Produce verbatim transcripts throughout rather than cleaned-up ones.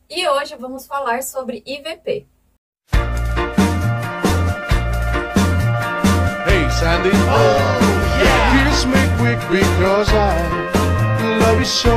E hoje vamos falar sobre I V P. Hey Sandy, oh yeah, kiss me quick because I love you so.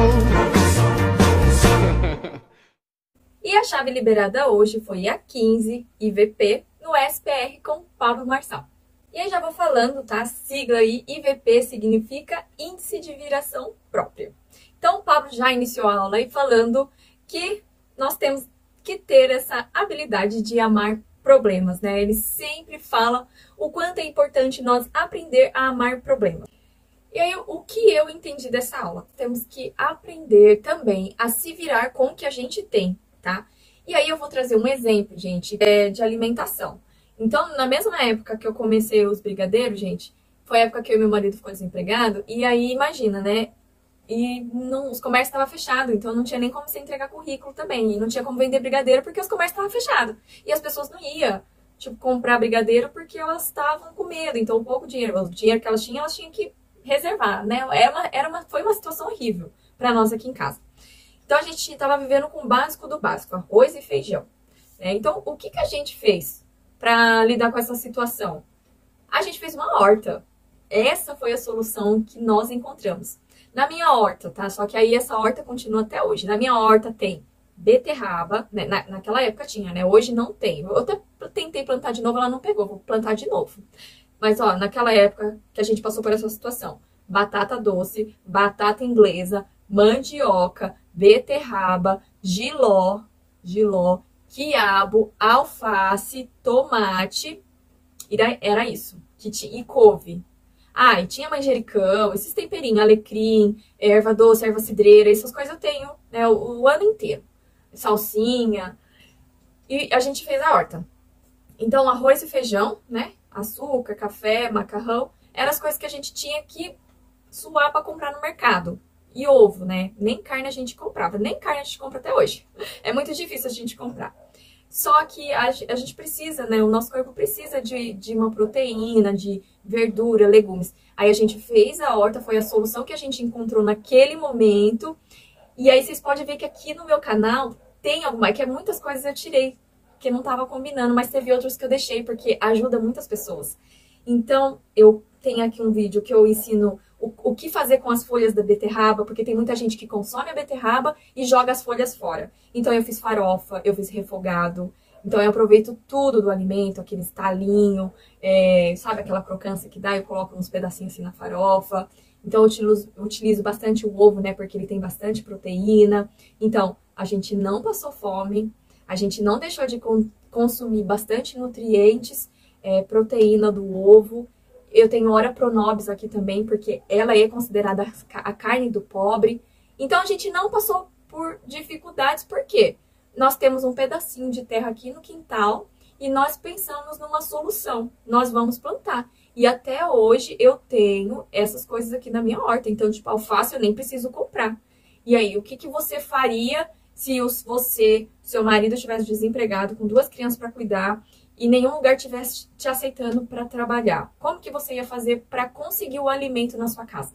E a chave liberada hoje foi a quinze I V P no S P R com Pablo Marçal. E aí já vou falando, tá? A sigla aí, I V P significa Índice de Viração Própria. Então o Pablo já iniciou a aula aí falando que nós temos que ter essa habilidade de amar problemas, né? Ele sempre fala o quanto é importante nós aprender a amar problemas. E aí, o que eu entendi dessa aula? Temos que aprender também a se virar com o que a gente tem, tá? E aí eu vou trazer um exemplo, gente, de alimentação. Então, na mesma época que eu comecei os brigadeiros, gente, foi a época que eu e meu marido ficou desempregado, e aí, imagina, né? E não, os comércios estavam fechados, então não tinha nem como você entregar currículo também. E não tinha como vender brigadeiro porque os comércios estavam fechados. E as pessoas não iam, tipo, comprar brigadeiro porque elas estavam com medo. Então, o pouco dinheiro, o dinheiro que elas tinham, elas tinham que reservar, né? Era uma, era uma, foi uma situação horrível para nós aqui em casa. Então, a gente estava vivendo com o básico do básico, arroz e feijão. Né? Então, o que, que a gente fez para lidar com essa situação? A gente fez uma horta. Essa foi a solução que nós encontramos. Na minha horta, tá? Só que aí essa horta continua até hoje. Na minha horta tem beterraba, né? Na, naquela época tinha, né? Hoje não tem. Eu até tentei plantar de novo, ela não pegou. Vou plantar de novo. Mas, ó, naquela época que a gente passou por essa situação. Batata doce, batata inglesa, mandioca, beterraba, jiló, jiló, quiabo, alface, tomate. Era isso. E couve. Ah, e tinha manjericão, esses temperinhos, alecrim, erva doce, erva cidreira, essas coisas eu tenho, né, o, o ano inteiro. Salsinha. E a gente fez a horta. Então, arroz e feijão, né, açúcar, café, macarrão, eram as coisas que a gente tinha que suar para comprar no mercado. E ovo, né, nem carne a gente comprava, nem carne a gente compra até hoje. É muito difícil a gente comprar. Só que a, a gente precisa, né? O nosso corpo precisa de, de uma proteína, de verdura, legumes. Aí a gente fez a horta, foi a solução que a gente encontrou naquele momento. E aí vocês podem ver que aqui no meu canal tem alguma, que muitas coisas eu tirei, que não estava combinando, mas teve outros que eu deixei, porque ajuda muitas pessoas. Então, eu tenho aqui um vídeo que eu ensino o, o que fazer com as folhas da beterraba, porque tem muita gente que consome a beterraba e joga as folhas fora. Então, eu fiz farofa, eu fiz refogado. Então, eu aproveito tudo do alimento, aquele estalinho, é, sabe aquela crocância que dá? Eu coloco uns pedacinhos assim na farofa. Então, eu utilizo, eu utilizo bastante o ovo, né? Porque ele tem bastante proteína. Então, a gente não passou fome, a gente não deixou de con- consumir bastante nutrientes, é, proteína do ovo. Eu tenho Ora Pronobis aqui também, porque ela é considerada a carne do pobre. Então, a gente não passou por dificuldades, por quê? Nós temos um pedacinho de terra aqui no quintal e nós pensamos numa solução. Nós vamos plantar. E até hoje eu tenho essas coisas aqui na minha horta. Então, tipo, alface eu nem preciso comprar. E aí, o que, que você faria se os, você, seu marido estivesse desempregado, com duas crianças para cuidar e nenhum lugar estivesse te aceitando para trabalhar? Como que você ia fazer para conseguir o alimento na sua casa?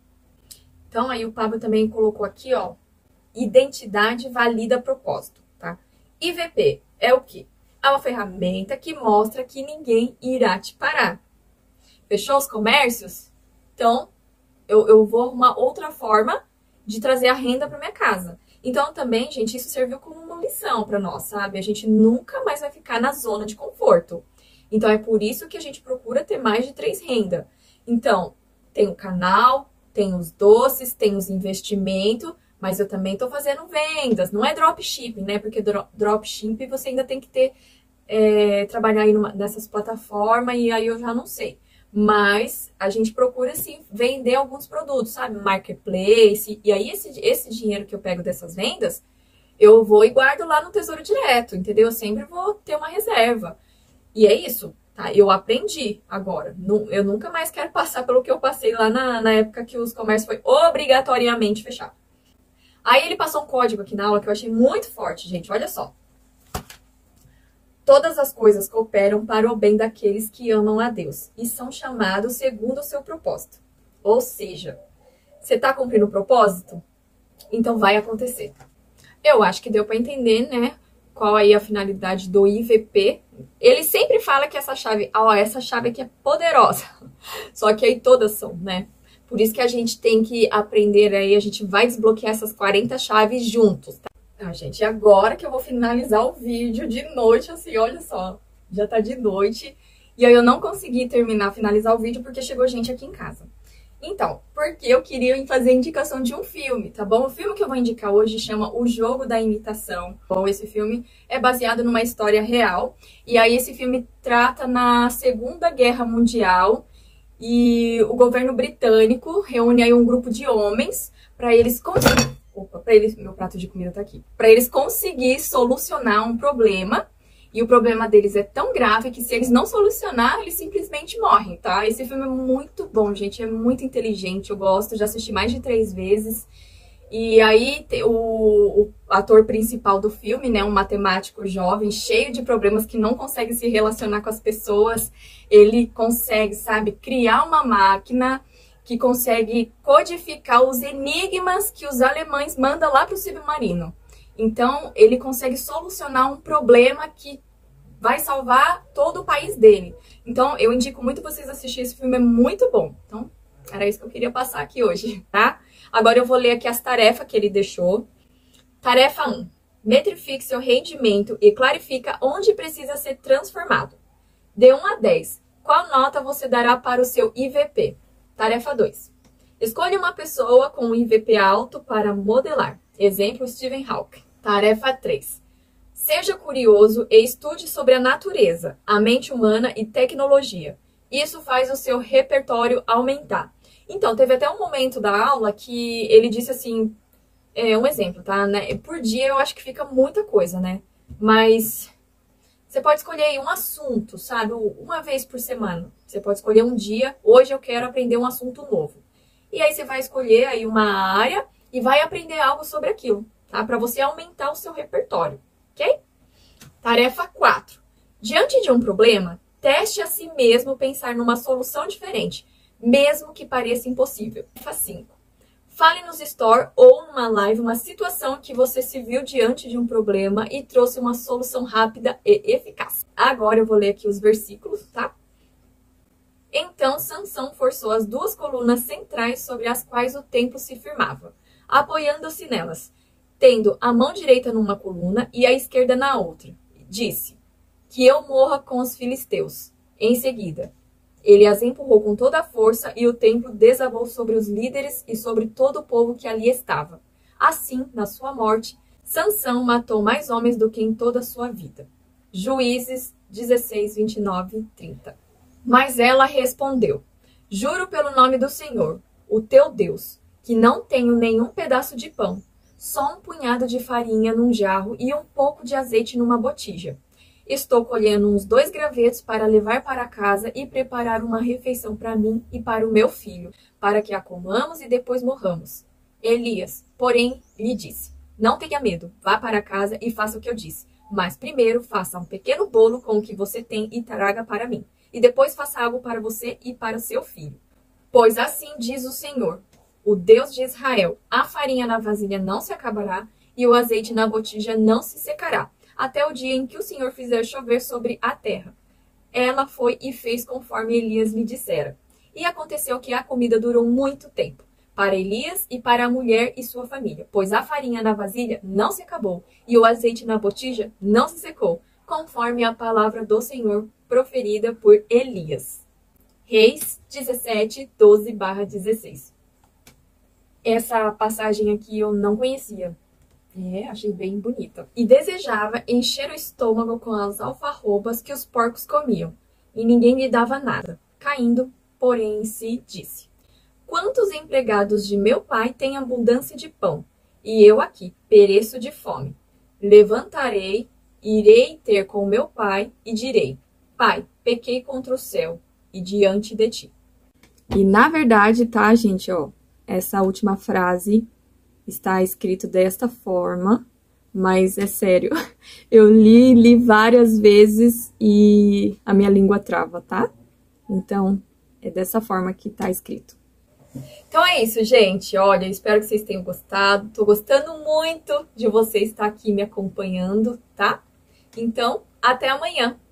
Então, aí o Pablo também colocou aqui, ó, identidade valida propósito, tá? I V P é o quê? É uma ferramenta que mostra que ninguém irá te parar. Fechou os comércios? Então, eu, eu vou arrumar outra forma de trazer a renda para minha casa. Então, também, gente, isso serviu como uma lição para nós, sabe? A gente nunca mais vai ficar na zona de conforto. Então, é por isso que a gente procura ter mais de três rendas. Então, tem o canal, tem os doces, tem os investimentos, mas eu também estou fazendo vendas. Não é dropshipping, né? Porque dro dropshipping você ainda tem que ter, é, trabalhar aí numa, nessas plataformas e aí eu já não sei. Mas a gente procura, sim, vender alguns produtos, sabe? Marketplace. E aí, esse, esse dinheiro que eu pego dessas vendas, eu vou e guardo lá no Tesouro Direto, entendeu? Eu sempre vou ter uma reserva. E é isso, tá? Eu aprendi agora. Eu nunca mais quero passar pelo que eu passei lá na, na época que os comércios foi obrigatoriamente fechado. Aí ele passou um código aqui na aula que eu achei muito forte, gente. Olha só. Todas as coisas cooperam para o bem daqueles que amam a Deus e são chamados segundo o seu propósito. Ou seja, você está cumprindo o propósito? Então vai acontecer. Eu acho que deu para entender, né, qual aí a finalidade do I V P. Ele sempre fala que essa chave, ó, essa chave aqui é poderosa. Só que aí todas são, né? Por isso que a gente tem que aprender aí, a gente vai desbloquear essas quarenta chaves juntos, tá? Ah, gente, agora que eu vou finalizar o vídeo de noite, assim, olha só, já tá de noite. E aí eu não consegui terminar, finalizar o vídeo, porque chegou gente aqui em casa. Então, porque eu queria fazer indicação de um filme, tá bom? O filme que eu vou indicar hoje chama O Jogo da Imitação. Bom, esse filme é baseado numa história real. E aí esse filme trata na Segunda Guerra Mundial. E o governo britânico reúne aí um grupo de homens para eles conseguirem... Opa, para eles... Meu prato de comida tá aqui. Para eles conseguirem solucionar um problema. E o problema deles é tão grave que se eles não solucionar, eles simplesmente morrem, tá? Esse filme é muito bom, gente. É muito inteligente, eu gosto. Já assisti mais de três vezes. E aí, o, o ator principal do filme, né? Um matemático jovem, cheio de problemas, que não consegue se relacionar com as pessoas. Ele consegue, sabe, criar uma máquina que consegue codificar os enigmas que os alemães mandam lá para o submarino. Então, ele consegue solucionar um problema que vai salvar todo o país dele. Então, eu indico muito vocês assistirem esse filme, é muito bom. Então, era isso que eu queria passar aqui hoje, tá? Agora eu vou ler aqui as tarefas que ele deixou. Tarefa um. Metrifique seu rendimento e clarifica onde precisa ser transformado. De um a dez. Qual nota você dará para o seu I V P? Tarefa dois. Escolha uma pessoa com um I V P alto para modelar. Exemplo, Stephen Hawking. Tarefa três. Seja curioso e estude sobre a natureza, a mente humana e tecnologia. Isso faz o seu repertório aumentar. Então, teve até um momento da aula que ele disse assim, é, um exemplo, tá? Né? Por dia eu acho que fica muita coisa, né? Mas você pode escolher aí um assunto, sabe? Uma vez por semana. Você pode escolher um dia, hoje eu quero aprender um assunto novo. E aí você vai escolher aí uma área e vai aprender algo sobre aquilo. Tá? Para você aumentar o seu repertório, ok? Tarefa quatro. Diante de um problema, teste a si mesmo pensar numa solução diferente, mesmo que pareça impossível. Tarefa cinco. Fale nos stories ou numa live uma situação que você se viu diante de um problema e trouxe uma solução rápida e eficaz. Agora eu vou ler aqui os versículos, tá? Então Sansão forçou as duas colunas centrais sobre as quais o templo se firmava, apoiando-se nelas, tendo a mão direita numa coluna e a esquerda na outra. Disse, que eu morra com os filisteus. Em seguida, ele as empurrou com toda a força e o templo desabou sobre os líderes e sobre todo o povo que ali estava. Assim, na sua morte, Sansão matou mais homens do que em toda a sua vida. Juízes dezesseis, vinte e nove, trinta. Mas ela respondeu, juro pelo nome do Senhor, o teu Deus, que não tenho nenhum pedaço de pão, só um punhado de farinha num jarro e um pouco de azeite numa botija. Estou colhendo uns dois gravetos para levar para casa e preparar uma refeição para mim e para o meu filho, para que a comamos e depois morramos. Elias, porém, lhe disse, não tenha medo, vá para casa e faça o que eu disse, mas primeiro faça um pequeno bolo com o que você tem e traga para mim, e depois faça algo para você e para o seu filho. Pois assim diz o Senhor, o Deus de Israel, a farinha na vasilha não se acabará e o azeite na botija não se secará, até o dia em que o Senhor fizer chover sobre a terra. Ela foi e fez conforme Elias lhe dissera. E aconteceu que a comida durou muito tempo, para Elias e para a mulher e sua família, pois a farinha na vasilha não se acabou e o azeite na botija não se secou, conforme a palavra do Senhor proferida por Elias. Reis dezessete, doze barra dezesseis. Essa passagem aqui eu não conhecia. É, achei bem bonita. E desejava encher o estômago com as alfarrobas que os porcos comiam, e ninguém lhe dava nada. Caindo, porém, em si, disse, quantos empregados de meu pai têm abundância de pão, e eu aqui pereço de fome? Levantarei, irei ter com meu pai, e direi, pai, pequei contra o céu, e diante de ti. E na verdade, tá, gente, ó, essa última frase está escrito desta forma, mas é sério, eu li, li várias vezes e a minha língua trava, tá? Então, é dessa forma que tá escrito. Então é isso, gente. Olha, eu espero que vocês tenham gostado. Tô gostando muito de você estar aqui me acompanhando, tá? Então, até amanhã.